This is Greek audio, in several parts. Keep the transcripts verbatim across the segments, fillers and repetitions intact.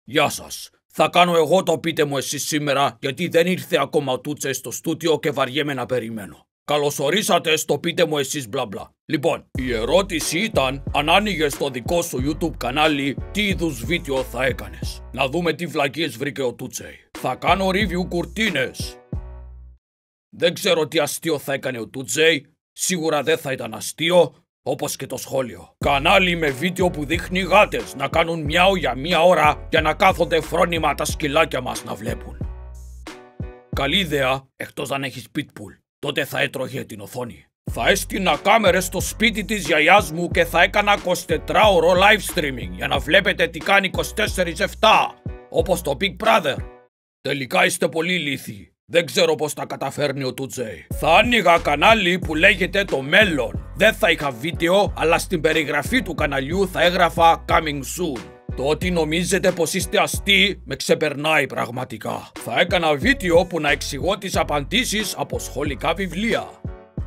Γεια σας. Θα κάνω εγώ το πείτε μου εσείς σήμερα, γιατί δεν ήρθε ακόμα ο Τούτζεϊ στο στούντιο και βαριέμαι να περιμένω. Καλωσορίσατε στο πείτε μου εσείς μπλα μπλα. Λοιπόν, η ερώτηση ήταν αν άνοιγες το δικό σου YouTube κανάλι, τι είδους βίντεο θα έκανες. Να δούμε τι βλακίες βρήκε ο Τούτζεϊ. Θα κάνω review κουρτίνες. Δεν ξέρω τι αστείο θα έκανε ο Τούτζεϊ. Σίγουρα δεν θα ήταν αστείο, όπως και το σχόλιο. Κανάλι με βίντεο που δείχνει γάτες να κάνουν μιάου για μία ώρα για να κάθονται φρόνημα τα σκυλάκια μας να βλέπουν. Καλή ιδέα, εκτός αν έχεις pitbull. Τότε θα έτρωγε την οθόνη. Θα έστεινα κάμερες στο σπίτι της γιαγιάς μου και θα έκανα εικοσιτετράωρο live streaming για να βλέπετε τι κάνει είκοσι τέσσερα επτά, όπως το Big Brother. Τελικά είστε πολύ ηλίθιοι. Δεν ξέρω πώς τα καταφέρνει ο Τούτζεϊ. Θα άνοιγα κανάλι που λέγεται το μέλλον. Δεν θα είχα βίντεο, αλλά στην περιγραφή του καναλιού θα έγραφα coming soon. Το ότι νομίζετε πως είστε αστείοι με ξεπερνάει πραγματικά. Θα έκανα βίντεο που να εξηγώ τις απαντήσεις από σχολικά βιβλία.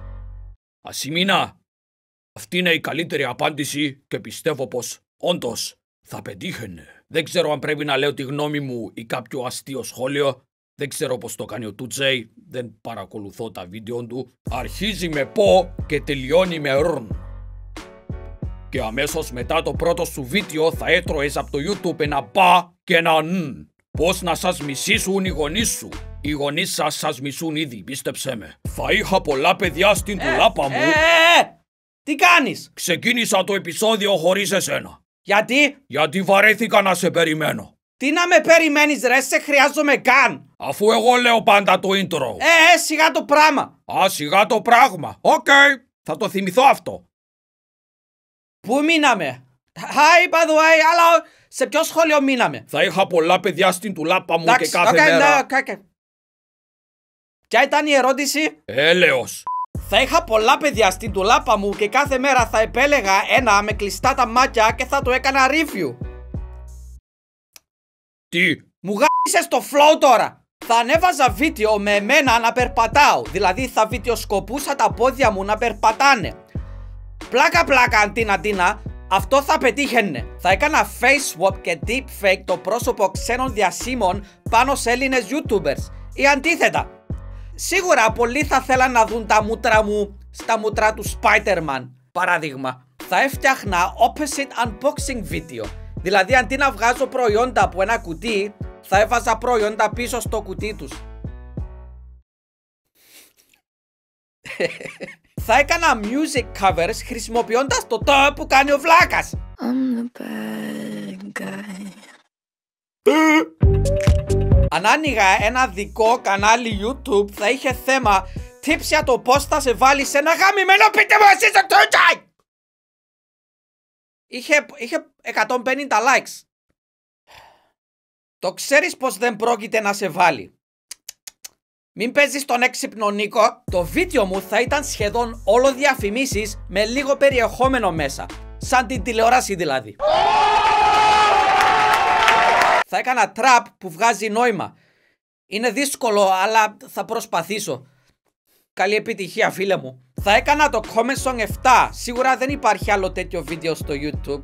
Ασημίνα, αυτή είναι η καλύτερη απάντηση και πιστεύω πως όντως θα πετύχαινε. Δεν ξέρω αν πρέπει να λέω τη γνώμη μου ή κάποιο αστείο σχόλιο. Δεν ξέρω πως το κάνει ο Τούτζεϊ, δεν παρακολουθώ τα βίντεο του. Αρχίζει με πω και τελειώνει με ρν. Και αμέσως μετά το πρώτο σου βίντεο θα έτρωες από το YouTube ένα πα και ένα ν. Πώς να σας μισήσουν οι γονείς σου. Οι γονείς σας σας μισούν ήδη, πίστεψέ με. Θα είχα πολλά παιδιά στην ε, τουλάπα μου. Ε, ε, ε, τι κάνεις? Ξεκίνησα το επεισόδιο χωρίς εσένα. Γιατί? Γιατί βαρέθηκα να σε περιμένω. Τι να με περιμένεις ρε, σε χρειάζομαι καν. Αφού εγώ λέω πάντα το intro. Ε, ε, σιγά το πράγμα. Α, σιγά το πράγμα. Οκ, okay. Θα το θυμηθώ αυτό. Πού μείναμε? Hi, by the way, hello. Σε ποιο σχόλιο μείναμε? Θα είχα πολλά παιδιά στην τουλάπα μου That's, και κάθε okay, μέρα. No, okay, okay. Ποια ήταν η ερώτηση? Έλεος. Θα είχα πολλά παιδιά στην τουλάπα μου και κάθε μέρα θα επέλεγα ένα με κλειστά τα μάτια και θα το έκανα review. Τι? Μου γάμισες το flow τώρα. Θα ανέβαζα βίντεο με εμένα να περπατάω. Δηλαδή θα βιντεοσκοπούσα τα πόδια μου να περπατάνε. Πλάκα πλάκα αντίνα αντίνα. Αυτό θα πετύχαινε. Θα έκανα face swap και deepfake το πρόσωπο ξένων διασύμων πάνω σε Έλληνες YouTubers. Ή αντίθετα. Σίγουρα πολλοί θα θέλαν να δουν τα μούτρα μου στα μούτρα του Spider-Man. Παράδειγμα. Θα έφτιαχνα opposite unboxing βίντεο. Δηλαδή αντί να βγάζω προϊόντα από ένα κουτί, θα έβαζα προϊόντα πίσω στο κουτί τους. Θα έκανα music covers χρησιμοποιώντας το το που κάνει ο βλάκας. I'm the bad guy. Αν άνοιγα ένα δικό κανάλι YouTube θα είχε θέμα tips για το πώς θα σε βάλει σε ένα γαμημένο πείτε μου εσείς το Τούτζεϊ. Είχε, είχε εκατόν πενήντα likes. Το ξέρεις πως δεν πρόκειται να σε βάλει. Μην παίζεις τον έξυπνο Νίκο. Το βίντεο μου θα ήταν σχεδόν όλο διαφημίσεις με λίγο περιεχόμενο μέσα. Σαν την τηλεόραση δηλαδή. Θα έκανα trap που βγάζει νόημα. Είναι δύσκολο αλλά θα προσπαθήσω. Καλή επιτυχία φίλε μου. Θα έκανα το comment song επτά. Σίγουρα δεν υπάρχει άλλο τέτοιο βίντεο στο YouTube.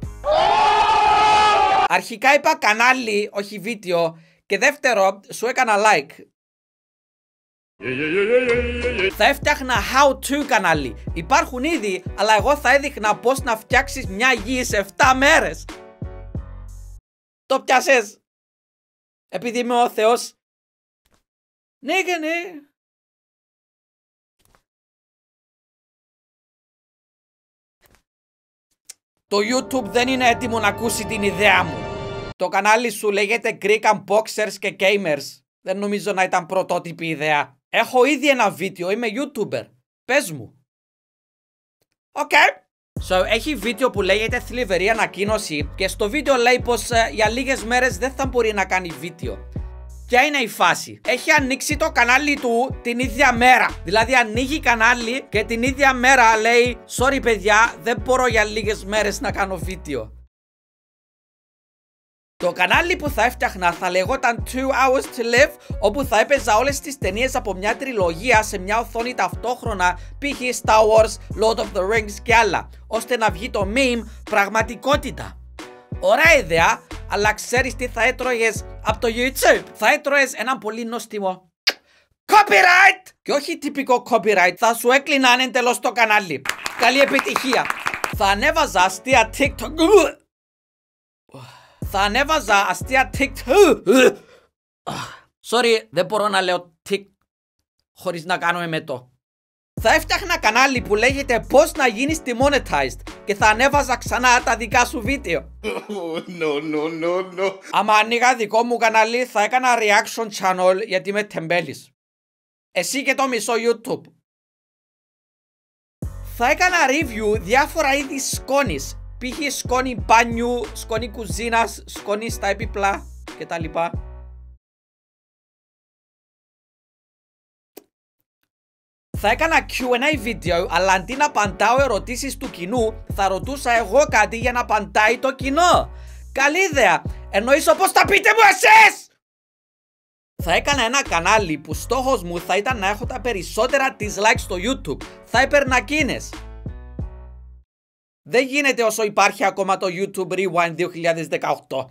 Αρχικά είπα κανάλι, όχι βίντεο. Και δεύτερο, σου έκανα like. Θα έφτιαχνα how to κανάλι. Υπάρχουν ήδη, αλλά εγώ θα έδειχνα πώς να φτιάξεις μια γη σε επτά μέρες. Το πιάσες? Επειδή είμαι ο Θεός. Ναι και ναι. Το YouTube δεν είναι έτοιμο να ακούσει την ιδέα μου. Το κανάλι σου λέγεται Greek Unboxers και Gamers. Δεν νομίζω να ήταν πρωτότυπη ιδέα. Έχω ήδη ένα βίντεο, είμαι YouTuber. Πες μου. Οκ. Okay. So, έχει βίντεο που λέγεται θλιβερή ανακοίνωση και στο βίντεο λέει πως uh, για λίγες μέρες δεν θα μπορεί να κάνει βίντεο. Ποια είναι η φάση? Έχει ανοίξει το κανάλι του την ίδια μέρα. Δηλαδή ανοίγει κανάλι και την ίδια μέρα λέει sorry παιδιά, δεν μπορώ για λίγες μέρες να κάνω βίντεο. Το κανάλι που θα έφτιαχνα θα λεγόταν two hours to live, όπου θα έπαιζα όλες τις ταινίες από μια τριλογία σε μια οθόνη ταυτόχρονα, π.χ. Star Wars, Lord of the Rings και άλλα, ώστε να βγει το meme πραγματικότητα. Ωραία ιδέα, αλλά ξέρεις τι θα έτρωγες από το YouTube? Θα έτρωγες ένα πολύ νόστιμο copyright! Και όχι τυπικό copyright, θα σου έκλειναν εντελώς το κανάλι. Καλή επιτυχία. Θα ανέβαζα αστεία TikTok. Θα ανέβαζα αστεία TikTok. Sorry, δεν μπορώ να λέω TikTok χωρίς να κάνουμε με το. Θα έφτιαχνα κανάλι που λέγεται πώς να γίνεις demonetized και θα ανέβαζα ξανά τα δικά σου βίντεο. No, no, no, no. Άμα άνοιγα δικό μου κανάλι θα έκανα reaction channel γιατί είμαι τεμπέλης. Εσύ και το μισό YouTube. Θα έκανα review διάφορα είδη σκόνης. Π.χ. σκόνη μπάνιου, σκόνη κουζίνας, σκόνη στα έπιπλα κτλ. Θα έκανα κιου εντ έι βίντεο, αλλά αντί να απαντάω ερωτήσεις του κοινού, θα ρωτούσα εγώ κάτι για να απαντάει το κοινό. Καλή ιδέα! Εννοείς όπως τα πείτε μου εσείς! Θα έκανα ένα κανάλι που στόχος μου θα ήταν να έχω τα περισσότερα dislikes στο YouTube. Θα έπαιρνα εκείνες. Δεν γίνεται όσο υπάρχει ακόμα το YouTube Rewind δύο χιλιάδες δεκαοκτώ.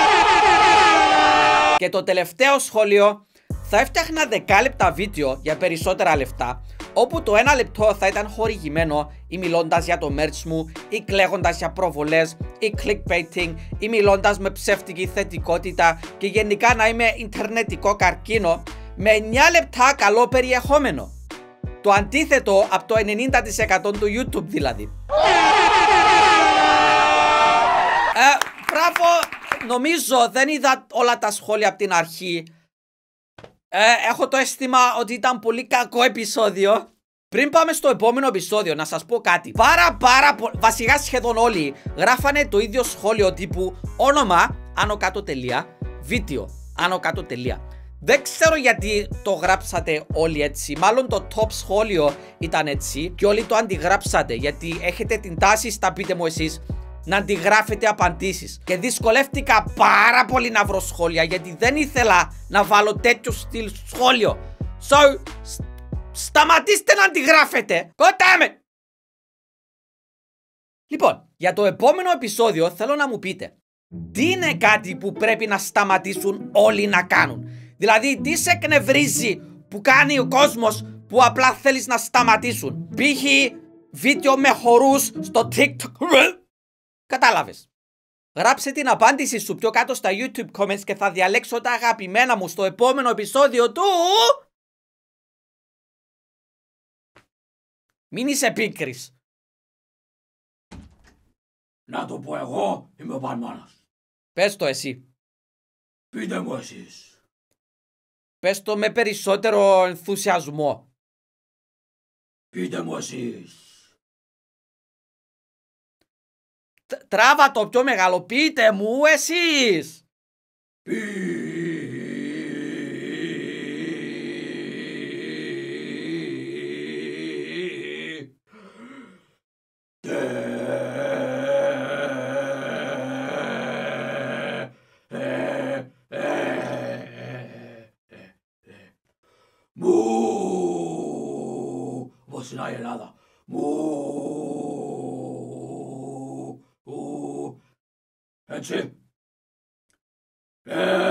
Και το τελευταίο σχόλιο, θα έφτιαχνα δεκάλεπτα βίντεο για περισσότερα λεφτά, όπου το ένα λεπτό θα ήταν χορηγημένο ή μιλώντας για το merch μου, ή κλαίγοντας για προβολές, ή clickbaiting, ή μιλώντας με ψεύτικη θετικότητα και γενικά να είμαι ιντερνετικό καρκίνο, με εννιά λεπτά καλό περιεχόμενο. Το αντίθετο από το ενενήντα τοις εκατό του YouTube δηλαδή. Ε, μπράβο, νομίζω δεν είδα όλα τα σχόλια από την αρχή. Ε, έχω το αίσθημα ότι ήταν πολύ κακό επεισόδιο. Πριν πάμε στο επόμενο επεισόδιο, να σας πω κάτι. Πάρα πάρα πολύ, βασικά σχεδόν όλοι γράφανε το ίδιο σχόλιο τύπου όνομα, άνω κάτω τελεία, βίντεο, άνω κάτω τελεία. Δεν ξέρω γιατί το γράψατε όλοι έτσι. Μάλλον το top σχόλιο ήταν έτσι και όλοι το αντιγράψατε, γιατί έχετε την τάση, στα πείτε μου εσείς, να αντιγράφετε απαντήσεις. Και δυσκολεύτηκα πάρα πολύ να βρω σχόλια, γιατί δεν ήθελα να βάλω τέτοιο στυλ σχόλιο. So, σταματήστε να αντιγράφετε. Κοτάμε! Λοιπόν, για το επόμενο επεισόδιο θέλω να μου πείτε τι είναι κάτι που πρέπει να σταματήσουν όλοι να κάνουν. Δηλαδή, τι σε εκνευρίζει που κάνει ο κόσμος που απλά θέλεις να σταματήσουν. Π.χ. βίντεο με χορούς στο TikTok. Κατάλαβες. Γράψε την απάντηση σου πιο κάτω στα YouTube comments και θα διαλέξω τα αγαπημένα μου στο επόμενο επεισόδιο του... Μην είσαι πίκρης. Να το πω εγώ, είμαι ο Πανμάνας. Πες το εσύ. Πείτε μου εσείς. Πες το με περισσότερο ενθουσιασμό. Πείτε μου εσείς. Τράβα το πιο μεγάλο, πείτε μου εσείς. Μου, όπως είναι η Ελλάδα. Μου. Έτσι. Ε,